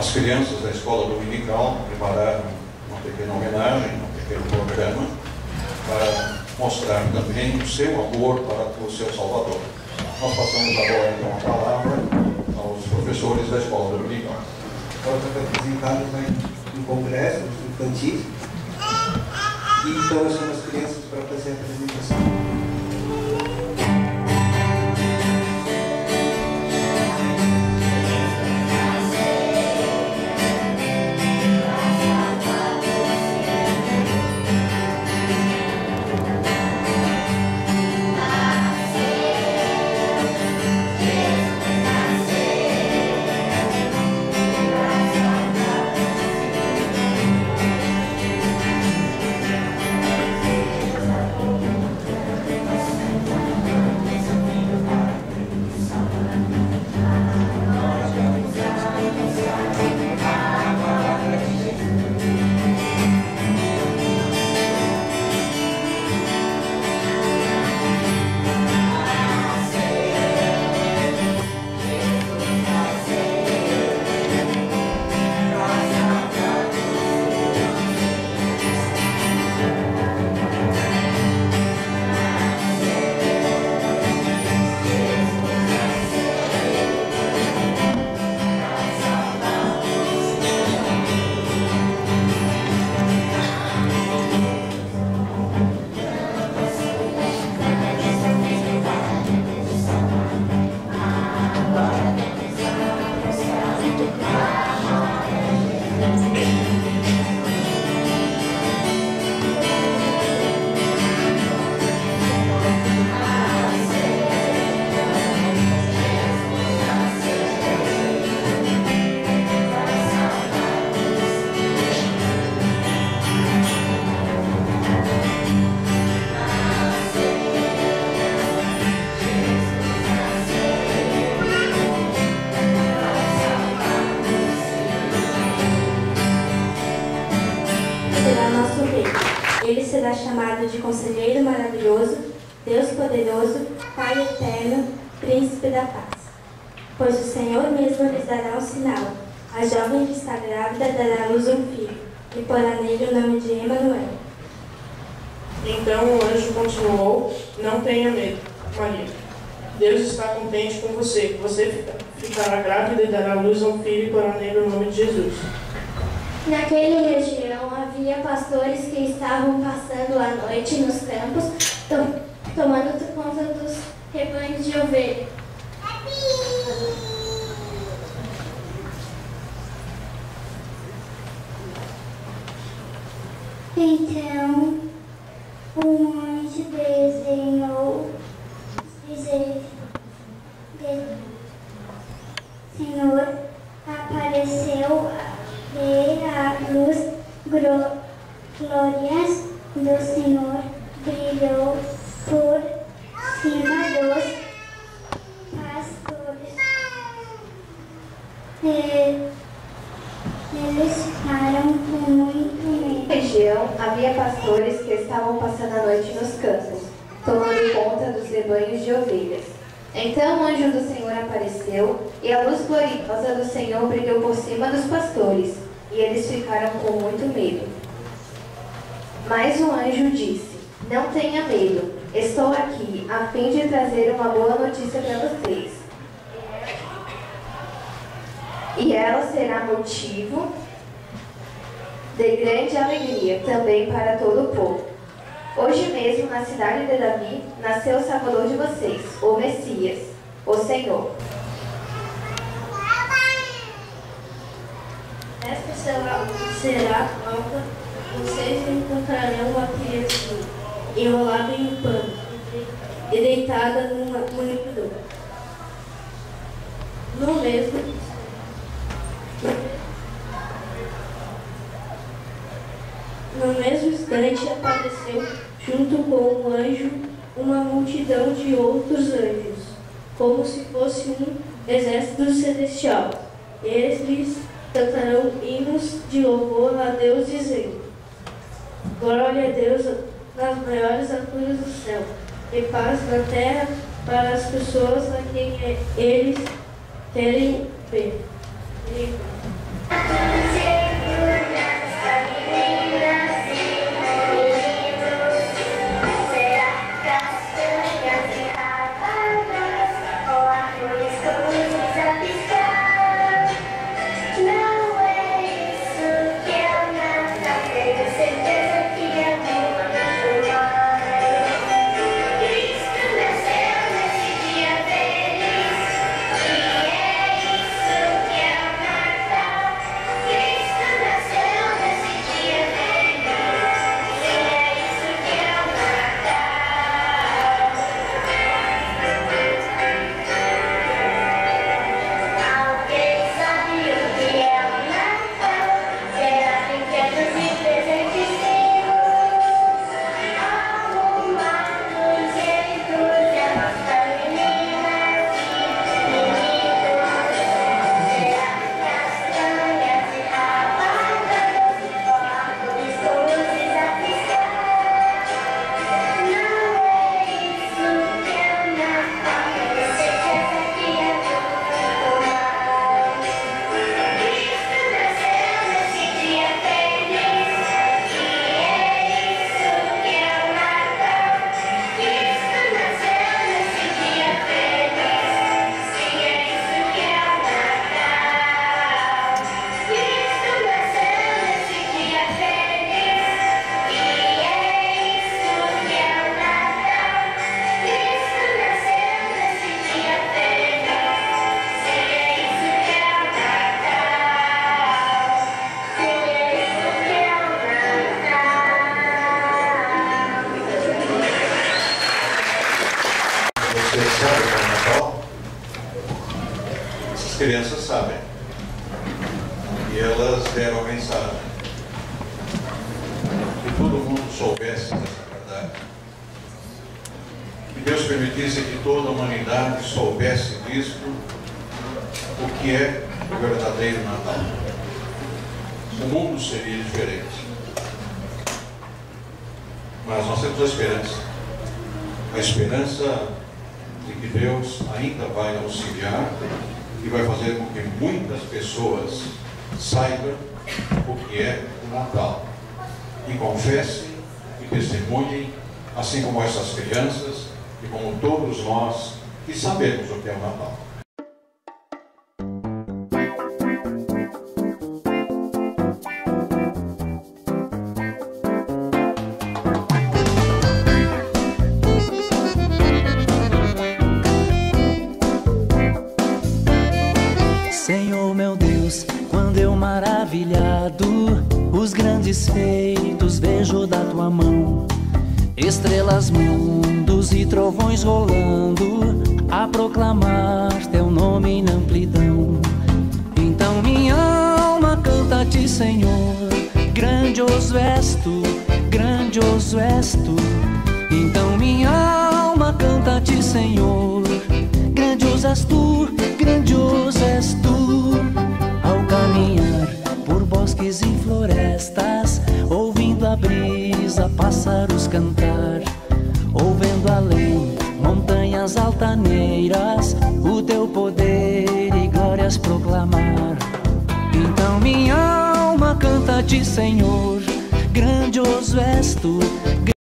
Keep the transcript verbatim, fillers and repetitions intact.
As crianças da escola dominical prepararam uma pequena homenagem, um pequeno programa, para mostrar também o seu amor para o seu Salvador. Nós passamos agora então a palavra aos professores da escola dominical. Agora foi apresentado em um congresso infantil e então eu chamo as crianças para fazer a apresentação. Ele será chamado de Conselheiro Maravilhoso, Deus Poderoso, Pai Eterno, Príncipe da Paz. Pois o Senhor mesmo lhes dará um sinal. A jovem que está grávida dará à luz um filho, e porá nele o nome de Emanuel. Então o anjo continuou: não tenha medo, Maria. Deus está contente com você. Você ficará grávida e dará à luz a um filho e porá nele o nome de Jesus. Naquela região havia pastores que estavam passando a noite nos campos, to tomando conta dos rebanhos de ovelhas. Então, um anjo desenhou, dizer, Senhor apareceu e a luz glórias do Senhor brilhou por cima dos pastores. E eles ficaram com muito medo. Na região havia pastores que estavam passando a noite nos campos, tomando conta dos rebanhos de ovelhas. Então o anjo do Senhor apareceu, e a luz gloriosa do Senhor brilhou por cima dos pastores, e eles ficaram com muito medo. Mas o anjo disse: não tenha medo, estou aqui a fim de trazer uma boa notícia para vocês. E ela será motivo de grande alegria também para todo o povo. Hoje mesmo, na cidade de Davi, nasceu o Salvador de vocês, o Messias, o Senhor. Esta será, será alta, vocês encontrarão uma criança enrolada em um pano e deitada numa manjedoura. No mesmo No mesmo instante apareceu, junto com o anjo, uma multidão de outros anjos, como se fosse um exército celestial. Eles lhes cantarão hinos de louvor a Deus, dizendo: glória a Deus nas maiores alturas do céu, e paz na terra para as pessoas a quem eles querem ver. Vocês sabem o que é Natal? As crianças sabem. E elas deram a mensagem. Que todo mundo soubesse dessa verdade. Que Deus permitisse que toda a humanidade soubesse disso, o que é o verdadeiro Natal. O mundo seria diferente. Mas nós temos a esperança. A esperança de que Deus ainda vai auxiliar e vai fazer com que muitas pessoas saibam o que é o Natal. E confessem e testemunhem, assim como essas crianças e como todos nós que sabemos o que é o Natal. Senhor meu Deus, quando eu maravilhado os grandes feitos vejo da tua mão, estrelas, mundos e trovões rolando a proclamar teu nome na amplidão. Então minha alma canta-te, Senhor, grandioso és tu, grandioso és tu. Então minha alma canta-te, Senhor, grandioso és tu, grandioso és tu. Ao caminhar por bosques e florestas, ouvindo a brisa, pássaros cantar, ouvendo além montanhas altaneiras, o teu poder e glórias proclamar. Então minha alma canta-te, Senhor, grandioso és tu.